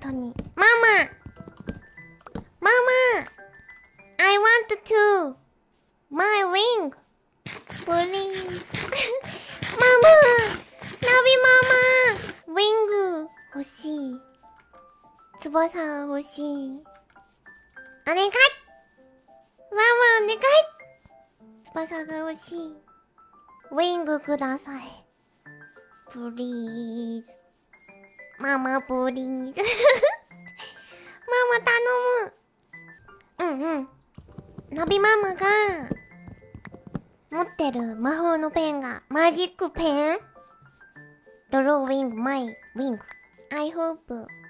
当に。ママ I want to my wing please ママナビママウィング欲しい。翼欲しい。お願いママお願い翼が欲しい。ウィングください。プリーズ。ママプリーズ。ママ頼む。うんうん。ナビママが持ってる魔法のペンがマジックペン？ドローウィングマイウィング。I hope